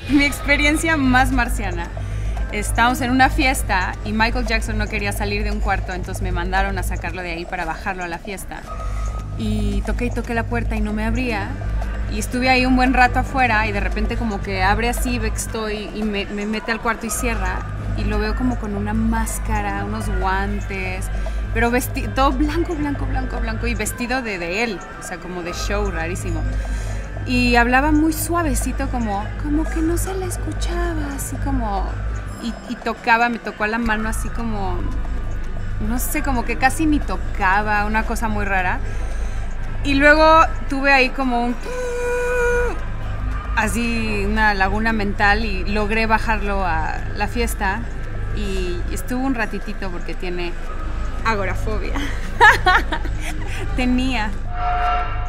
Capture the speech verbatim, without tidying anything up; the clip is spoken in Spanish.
Mi experiencia más marciana. Estábamos en una fiesta y Michael Jackson no quería salir de un cuarto, entonces me mandaron a sacarlo de ahí para bajarlo a la fiesta. Y toqué y toqué la puerta y no me abría. Y estuve ahí un buen rato afuera y de repente como que abre así, ve que estoy y me, me mete al cuarto y cierra. Y lo veo como con una máscara, unos guantes, pero vestido, todo blanco, blanco, blanco, blanco y vestido de, de él, o sea, como de show, rarísimo. Y hablaba muy suavecito, como, como que no se le escuchaba, así como... Y, y tocaba, me tocó la mano así como... No sé, como que casi ni tocaba, una cosa muy rara. Y luego tuve ahí como un... Así una laguna mental y logré bajarlo a la fiesta. Y estuvo un ratitito porque tiene agorafobia. Tenía.